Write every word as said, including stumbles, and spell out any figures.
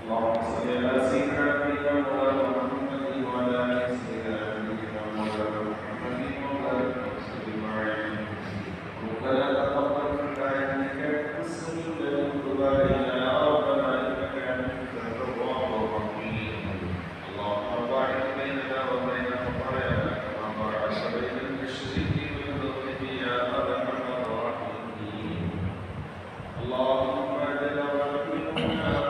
اللهم صل على سيدنا نبينا مولانا محمد وعلى ال سيدنا نبينا مولانا محمد وبارك وسلم عليه. ربنا تقبل منا انك انت السميع العليم وتب علينا يا ربنا انك انت التواب الرحيم. اللهم باعد بيننا وبين خطايانا كما باعدت بين المشرق والمغرب يا ارحم الراحمين. اللهم اجعل وكلنا